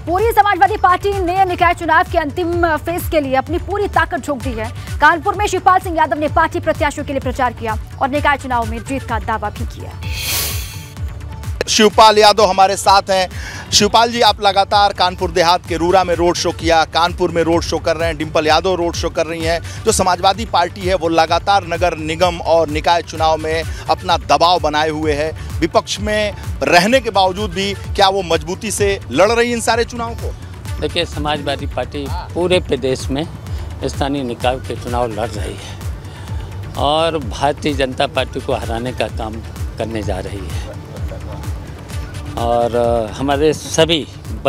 पूरी समाजवादी पार्टी ने निकाय चुनाव के अंतिम फेज के लिए अपनी पूरी ताकत झोंक दी है। कानपुर में शिवपाल सिंह यादव ने पार्टी प्रत्याशियों के लिए प्रचार किया और निकाय चुनाव में जीत का दावा भी किया। शिवपाल यादव हमारे साथ हैं। शिवपाल जी, आप लगातार कानपुर देहात के रूरा में रोड शो किया, कानपुर में रोड शो कर रहे हैं, डिंपल यादव रोड शो कर रही हैं। जो समाजवादी पार्टी है वो लगातार नगर निगम और निकाय चुनाव में अपना दबाव बनाए हुए है। विपक्ष में रहने के बावजूद भी क्या वो मजबूती से लड़ रही इन सारे चुनाव को? देखिए, समाजवादी पार्टी पूरे प्रदेश में स्थानीय निकाय के चुनाव लड़ रही है और भारतीय जनता पार्टी को हराने का काम करने जा रही है और हमारे सभी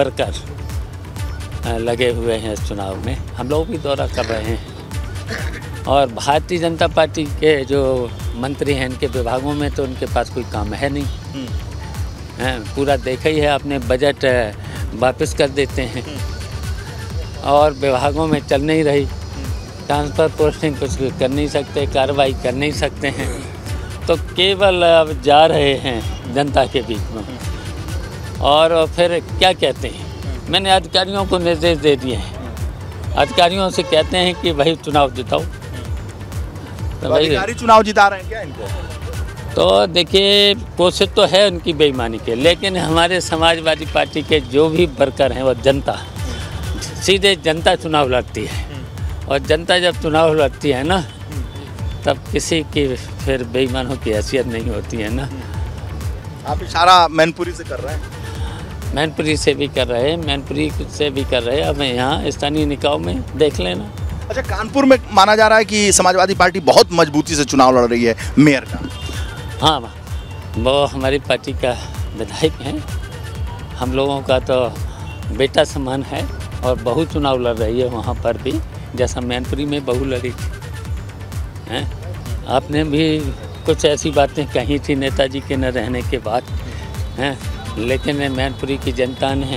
वर्कर लगे हुए हैं इस चुनाव में। हम लोग भी दौरा कर रहे हैं और भारतीय जनता पार्टी के जो मंत्री हैं इनके विभागों में तो उनके पास कोई काम है नहीं हैं। पूरा देखा ही है आपने, बजट वापस कर देते हैं और विभागों में चल नहीं रही, ट्रांसफ़र पोस्टिंग कुछ कर नहीं सकते, कार्रवाई कर नहीं सकते हैं, तो केवल अब जा रहे हैं जनता के बीच में। और फिर क्या कहते हैं, मैंने अधिकारियों को निर्देश दे दिए हैं, अधिकारियों से कहते हैं कि भाई चुनाव जिताओ। तो अधिकारी चुनाव जिता रहे हैं क्या इनको? तो देखिए, कोशिश तो है उनकी बेईमानी के, लेकिन हमारे समाजवादी पार्टी के जो भी वर्कर हैं वो जनता, सीधे जनता चुनाव लड़ती है और जनता जब चुनाव लड़ती है ना तब किसी की फिर बेईमानों की हैसियत नहीं होती है ना। आप इशारा मैनपुरी से कर रहे हैं? मैनपुरी से भी कर रहे हैं, मैनपुरी से भी कर रहे हैं। अब यहाँ स्थानीय निकाय में देख लेना। अच्छा, कानपुर में माना जा रहा है कि समाजवादी पार्टी बहुत मजबूती से चुनाव लड़ रही है मेयर का। हाँ, वो हमारी पार्टी का विधायक हैं, हम लोगों का तो बेटा समान है और बहू चुनाव लड़ रही है वहाँ पर भी, जैसा मैनपुरी में बहू लड़ी थी हैं। आपने भी कुछ ऐसी बातें कही थी नेताजी के न रहने के बाद हैं, लेकिन मैनपुरी की जनता ने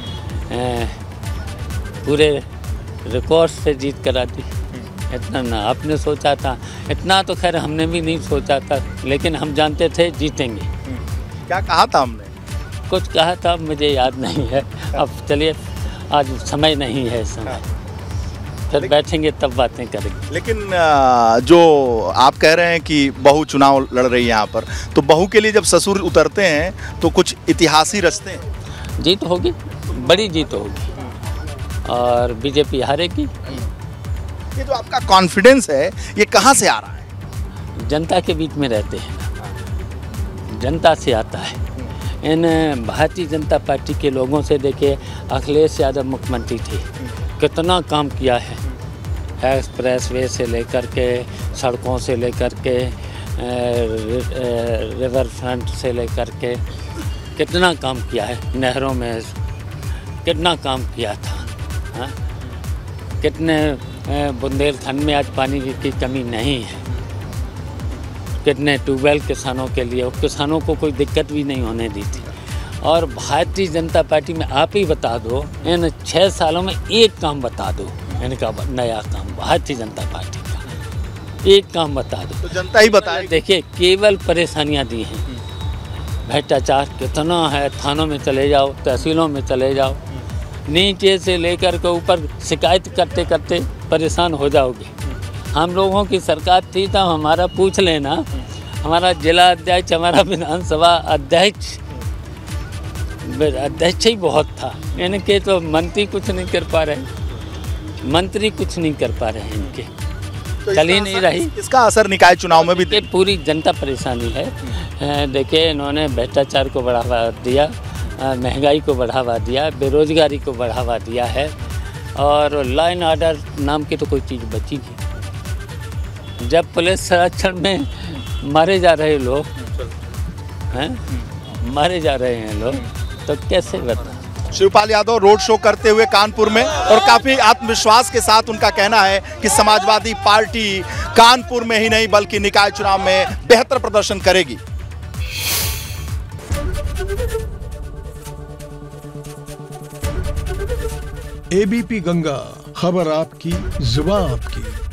पूरे रिकॉर्ड से जीत करा दी। इतना ना आपने सोचा था, इतना तो खैर हमने भी नहीं सोचा था, लेकिन हम जानते थे जीतेंगे। क्या कहा था हमने? कुछ कहा था, मुझे याद नहीं है। अब चलिए, आज समय नहीं है, समय फिर बैठेंगे तब बातें करेंगे। लेकिन जो आप कह रहे हैं कि बहू चुनाव लड़ रही है यहाँ पर, तो बहू के लिए जब ससुर उतरते हैं तो कुछ इतिहासी रचते हैं। जीत होगी, बड़ी जीत होगी और बीजेपी हारेगी। ये जो आपका कॉन्फिडेंस है ये कहाँ से आ रहा है? जनता के बीच में रहते हैं, जनता से आता है। इन भारतीय जनता पार्टी के लोगों से देखिए, अखिलेश यादव मुख्यमंत्री थे, कितना काम किया है, एक्सप्रेस वे से लेकर के, सड़कों से लेकर के, रिवर फ्रंट से लेकर के कितना काम किया है, नहरों में कितना काम किया था। हाँ, कितने बुंदेलखंड में आज पानी की कमी नहीं है, कितने ट्यूबवेल किसानों के लिए, किसानों को कोई दिक्कत भी नहीं होने दी थी। और भारतीय जनता पार्टी में आप ही बता दो, इन 6 सालों में एक काम बता दो, इनका नया काम, भारतीय जनता पार्टी का एक काम बता दो। तो जनता ही बताए। देखिए, केवल परेशानियां दी हैं, भ्रष्टाचार कितना है, थानों में चले जाओ, तहसीलों में चले जाओ, नीचे से लेकर के ऊपर शिकायत करते करते परेशान हो जाओगे। हम लोगों की सरकार थी तो हमारा पूछ लेना, हमारा जिला अध्यक्ष, हमारा विधानसभा अध्यक्ष ही बहुत था, इनके तो मंत्री कुछ नहीं कर पा रहे, मंत्री कुछ नहीं कर पा रहे हैं, इनके तो चल ही नहीं रही। इसका असर निकाय चुनाव में भी पूरी जनता परेशानी है। देखिए, इन्होंने भ्रष्टाचार को बढ़ावा दिया, महंगाई को बढ़ावा दिया, बेरोजगारी को बढ़ावा दिया है और लॉ एंड ऑर्डर नाम की तो कोई चीज़ बची नहीं। जब पुलिस संरक्षण में मारे जा रहे लोग हैं, मारे जा रहे हैं लोग, तो कैसे बता। शिवपाल यादव रोड शो करते हुए कानपुर में और काफी आत्मविश्वास के साथ उनका कहना है कि समाजवादी पार्टी कानपुर में ही नहीं बल्कि निकाय चुनाव में बेहतर प्रदर्शन करेगी। एबीपी गंगा, खबर आपकी, जुबान आपकी।